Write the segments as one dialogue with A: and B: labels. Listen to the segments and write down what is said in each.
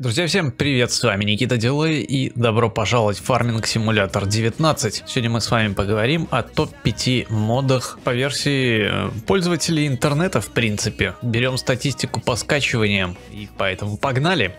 A: Друзья, всем привет, с вами Никита Дилей и добро пожаловать в Farming Simulator 19. Сегодня мы с вами поговорим о топ-5 модах по версии пользователей интернета в принципе. Берем статистику по скачиваниям и поэтому погнали!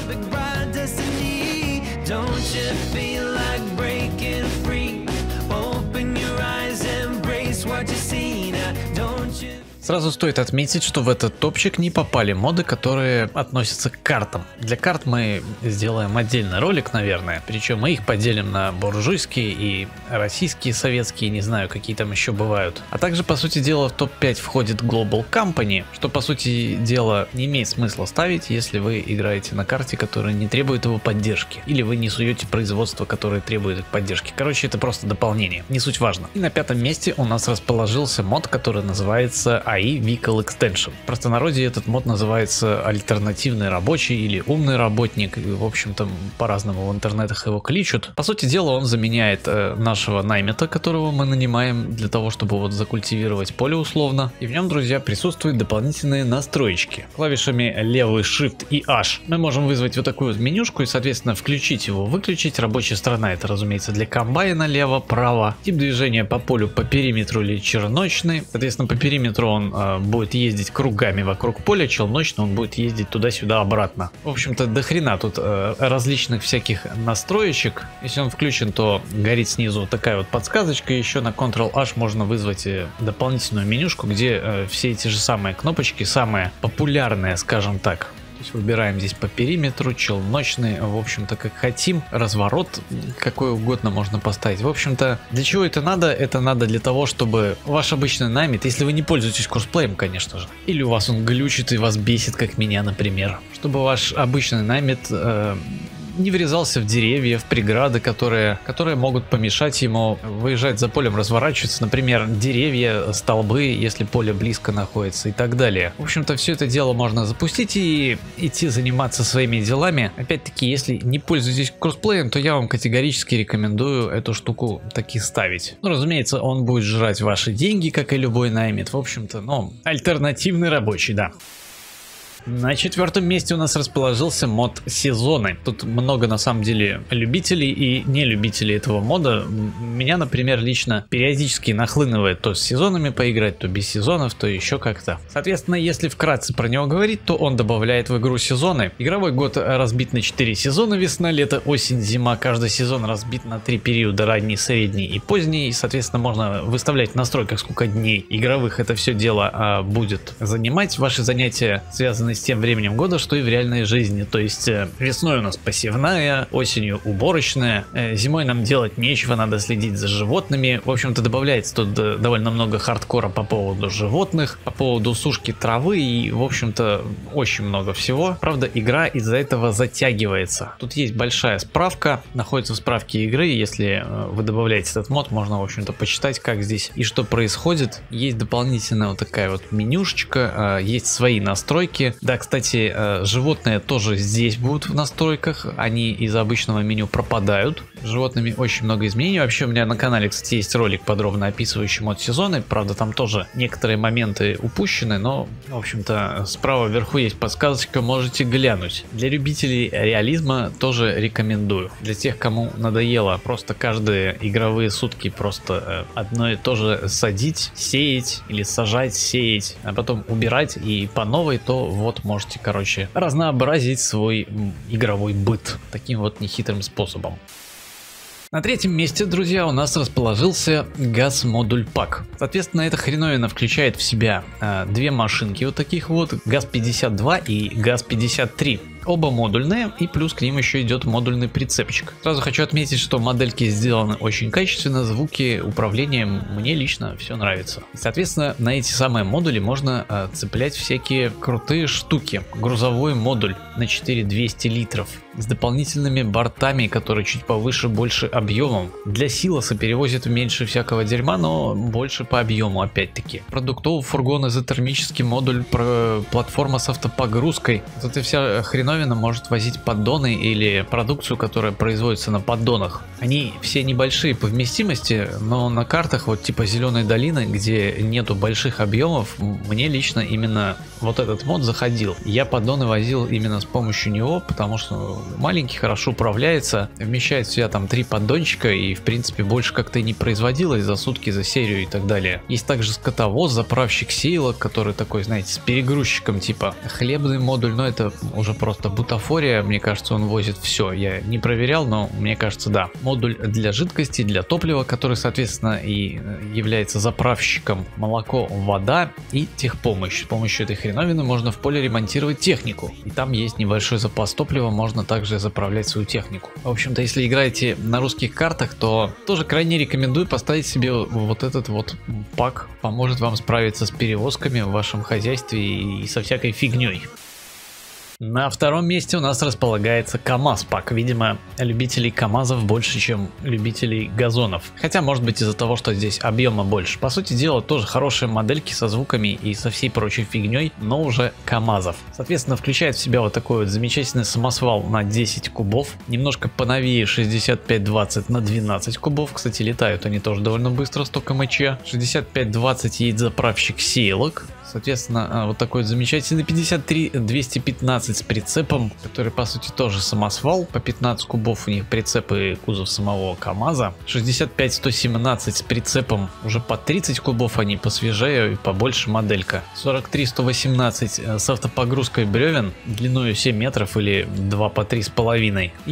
A: Сразу стоит отметить, что в этот топчик не попали моды, которые относятся к картам. Для карт мы сделаем отдельный ролик, наверное, причем мы их поделим на буржуйские и российские, советские, не знаю, какие там еще бывают. А также, по сути дела, в топ-5 входит Global Company, что, по сути дела, не имеет смысла ставить, если вы играете на карте, которая не требует его поддержки, или вы не суете производство, которое требует их поддержки. Короче, это просто дополнение, не суть важно. И на пятом месте у нас расположился мод, который называется AI Vehicle Extension. В простонародье этот мод называется альтернативный рабочий или умный работник. В общем-то, по-разному в интернетах его кличут. По сути дела, он заменяет нашего наймета, которого мы нанимаем для того, чтобы вот закультивировать поле условно. И в нем, друзья, присутствуют дополнительные настроечки. Клавишами левый Shift и H мы можем вызвать вот такую вот менюшку и, соответственно, включить его, выключить. Рабочая сторона — это, разумеется, для комбайна лево-право. Тип движения по полю по периметру или черночный. Соответственно, по периметру он будет ездить кругами вокруг поля, челночно он будет ездить туда-сюда обратно. В общем-то, до хрена тут различных всяких настроечек. Если он включен, то горит снизу такая вот подсказочка. Еще на Ctrl-H можно вызвать дополнительную менюшку, где все эти же самые кнопочки, самые популярные, скажем так. Выбираем здесь по периметру, челночный, в общем-то, как хотим. Разворот какой угодно можно поставить. В общем-то, для чего это надо? Это надо для того, чтобы ваш обычный наймит, если вы не пользуетесь курсплеем, конечно же, или у вас он глючит и вас бесит, как меня, например, чтобы ваш обычный наймит не врезался в деревья, в преграды, которые могут помешать ему выезжать за полем, разворачиваться, например, деревья, столбы, если поле близко находится и так далее. В общем-то, все это дело можно запустить и идти заниматься своими делами. Опять-таки, если не пользуетесь курсплеем, то я вам категорически рекомендую эту штуку таки ставить. Ну, разумеется, он будет жрать ваши деньги, как и любой наймит. В общем-то, ну, альтернативный рабочий, да. На четвертом месте у нас расположился мод сезоны. Тут много на самом деле любителей и нелюбителей этого мода. Меня, например, лично периодически нахлынывает то с сезонами поиграть, то без сезонов, то еще как-то. Соответственно, если вкратце про него говорить, то он добавляет в игру сезоны. Игровой год разбит на 4 сезона: весна, лето, осень, зима. Каждый сезон разбит на 3 периода: ранний, средний и поздний. И, соответственно, можно выставлять в настройках, сколько дней игровых это все дело будет занимать. Ваши занятия связаны с тем временем года, что и в реальной жизни. То есть весной у нас посевная, осенью уборочная, зимой нам делать нечего, надо следить за животными. В общем-то, добавляется тут довольно много хардкора по поводу животных, по поводу сушки травы и, в общем-то, очень много всего. Правда, игра из-за этого затягивается. Тут есть большая справка, находится в справке игры. Если вы добавляете этот мод, можно, в общем-то, почитать, как здесь и что происходит. Есть дополнительная вот такая вот менюшечка, есть свои настройки. Да, кстати, животные тоже здесь будут в настройках, они из обычного меню пропадают. С животными очень много изменений. Вообще у меня на канале, кстати, есть ролик, подробно описывающий мод сезоны. Правда, там тоже некоторые моменты упущены, но, в общем-то, справа вверху есть подсказочка, можете глянуть. Для любителей реализма тоже рекомендую. Для тех, кому надоело просто каждые игровые сутки просто одно и то же садить, сеять или сажать, сеять, а потом убирать и по новой, то вот можете, короче, разнообразить свой игровой быт таким вот нехитрым способом. На третьем месте, друзья, у нас расположился GAS модуль пак. Соответственно, эта хреновина включает в себя две машинки вот таких вот, GAS-52 и GAS-53. Оба модульные, и плюс к ним еще идет модульный прицепчик. Сразу хочу отметить, что модельки сделаны очень качественно, звуки, управление, мне лично все нравится. И, соответственно, на эти самые модули можно цеплять всякие крутые штуки. Грузовой модуль на 4200 литров с дополнительными бортами, которые чуть повыше, больше объемом. Для силоса перевозит меньше всякого дерьма, но больше по объему, опять-таки. Продуктовый фургон, изотермический модуль, платформа с автопогрузкой. Вот эта вся хреновина может возить поддоны или продукцию, которая производится на поддонах. Они все небольшие по вместимости, но на картах вот типа Зеленой долины, где нету больших объемов, мне лично именно вот этот мод заходил. Я поддоны возил именно с помощью него, потому что маленький, хорошо управляется, вмещает в себя там 3 поддончика и в принципе больше как-то и не производилось за сутки, за серию и так далее. Есть также скотовоз, заправщик сеялок, который такой, знаете, с перегрузчиком типа хлебный модуль, но это уже просто бутафория, мне кажется, он возит все. Я не проверял, но мне кажется, да. Модуль для жидкости, для топлива, который, соответственно, и является заправщиком, молоко, вода и техпомощь. С помощью этой хреновины можно в поле ремонтировать технику. И там есть небольшой запас топлива, можно также заправлять свою технику. В общем-то, если играете на русских картах, то тоже крайне рекомендую поставить себе вот этот вот пак. Поможет вам справиться с перевозками в вашем хозяйстве и со всякой фигней. На втором месте у нас располагается КамАЗ пак. Видимо, любителей КамАЗов больше, чем любителей газонов. Хотя, может быть, из-за того, что здесь объема больше. По сути дела, тоже хорошие модельки со звуками и со всей прочей фигней, но уже КамАЗов. Соответственно, включает в себя вот такой вот замечательный самосвал на 10 кубов. Немножко поновее 6520 на 12 кубов. Кстати, летают они тоже довольно быстро, 100 км. 6520 едет заправщик сеялок. Соответственно, вот такой замечательный 53215 с прицепом, который по сути тоже самосвал. По 15 кубов у них прицепы, кузов самого КамАЗа. 65117 с прицепом, уже по 30 кубов, они посвежее и побольше моделька. 43118 с автопогрузкой бревен длиной 7 метров или 2 по 3,5. И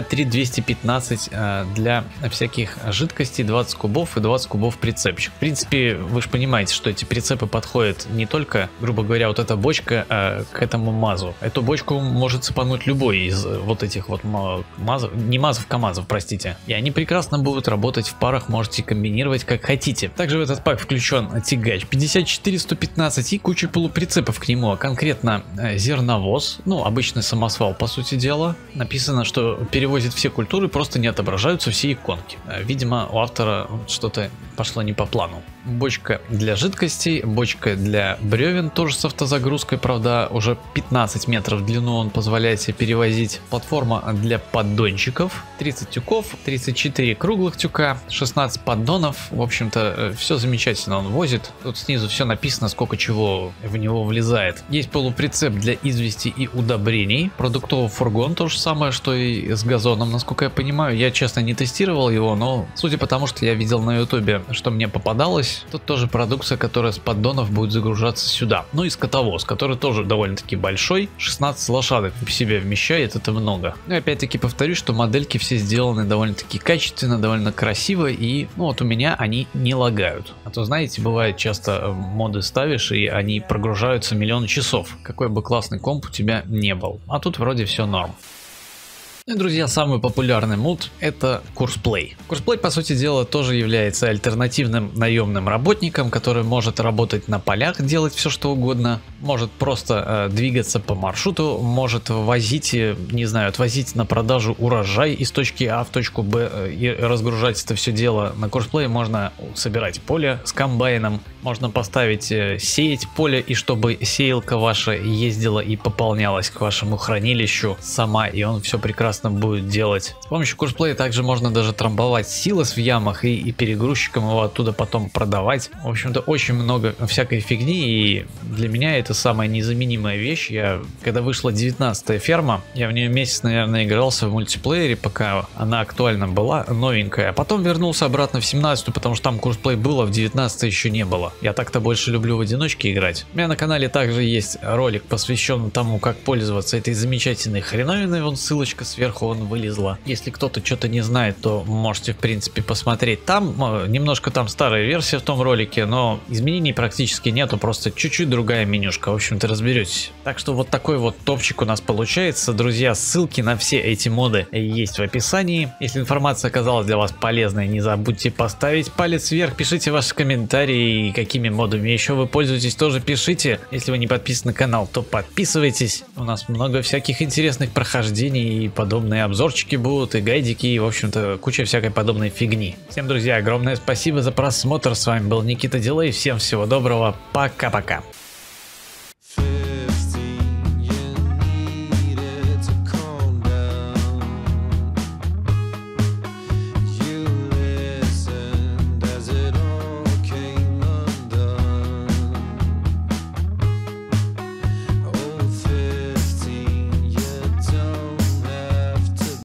A: 53215 для всяких жидкостей, 20 кубов и 20 кубов прицепчик. В принципе, вы же понимаете, что эти прицепы подходят не только, грубо говоря, вот эта бочка к этому МАЗу. Эту бочку может цепануть любой из вот этих вот МАЗов, не МАЗов, КамАЗов, простите. И они прекрасно будут работать в парах, можете комбинировать как хотите. Также в этот пак включен тягач 54115 и куча полуприцепов к нему, а конкретно зерновоз, ну обычный самосвал по сути дела. Написано, что перевозит все культуры, просто не отображаются все иконки. Видимо, у автора что-то пошло не по плану. Бочка для жидкостей, бочка для бревен, тоже с автозагрузкой, правда, уже 15 метров в длину он позволяет себе перевозить. Платформа для поддончиков, 30 тюков, 34 круглых тюка, 16 поддонов. В общем-то, все замечательно он возит. Тут снизу все написано, сколько чего в него влезает. Есть полуприцеп для извести и удобрений. Продуктовый фургон, то же самое, что и с газоном, насколько я понимаю. Я, честно, не тестировал его, но судя по тому, что я видел на ютубе, что мне попадалось, тут тоже продукция, которая с поддонов будет загружаться сюда. Ну и скотовоз, который тоже довольно-таки большой, 16 лошадок в себя вмещает, это много. Но опять-таки повторюсь, что модельки все сделаны довольно-таки качественно, довольно красиво, и ну вот у меня они не лагают. А то, знаете, бывает часто моды ставишь и они прогружаются миллион часов, какой бы классный комп у тебя не был. А тут вроде все норм. Ну и, друзья, самый популярный мод — это Курсплей. Курсплей, по сути дела, тоже является альтернативным наемным работником, который может работать на полях, делать все что угодно, может просто двигаться по маршруту, может возить, не знаю, отвозить на продажу урожай из точки А в точку Б и разгружать это все дело. На Курсплее можно собирать поле с комбайном, можно поставить сеять поле, и чтобы сеялка ваша ездила и пополнялась к вашему хранилищу сама, и он все прекрасно будет делать. С помощью Курсплея также можно даже трамбовать силос в ямах и перегрузчиком его оттуда потом продавать. В общем-то, очень много всякой фигни, и для меня это самая незаменимая вещь. Когда вышла 19-я ферма, я в нее месяц, наверное, игрался в мультиплеере, пока она актуальна была, новенькая. А потом вернулся обратно в 17-ю, потому что там Курсплей было, в 19-й еще не было. Я так-то больше люблю в одиночке играть. У меня на канале также есть ролик, посвященный тому, как пользоваться этой замечательной хреновиной. Вон ссылочка сверху он вылезла. Если кто-то что-то не знает, то можете в принципе посмотреть там. Немножко там старая версия в том ролике, но изменений практически нету, просто чуть-чуть другая менюшка. В общем-то, разберетесь. Так что вот такой вот топчик у нас получается. Друзья, ссылки на все эти моды есть в описании. Если информация оказалась для вас полезной, не забудьте поставить палец вверх, пишите ваши комментарии, какими модами еще вы пользуетесь, тоже пишите. Если вы не подписаны на канал, то подписывайтесь. У нас много всяких интересных прохождений, и подобные обзорчики будут, и гайдики, и в общем-то куча всякой подобной фигни. Всем, друзья, огромное спасибо за просмотр. С вами был Никита Дилей. Всем всего доброго. Пока-пока.